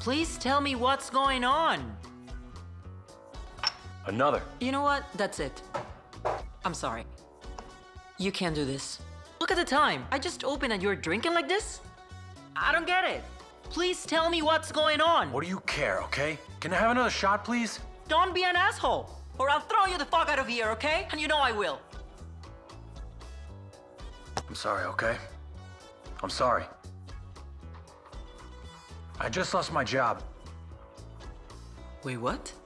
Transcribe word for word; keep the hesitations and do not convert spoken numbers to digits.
Please tell me what's going on. Another. You know what? That's it. I'm sorry. You can't do this. Look at the time. I just opened and you're drinking like this? I don't get it. Please tell me what's going on. What do you care, okay? Can I have another shot, please? Don't be an asshole, or I'll throw you the fuck out of here, okay? And you know I will. I'm sorry, okay? I'm sorry. I just lost my job. Wait, what?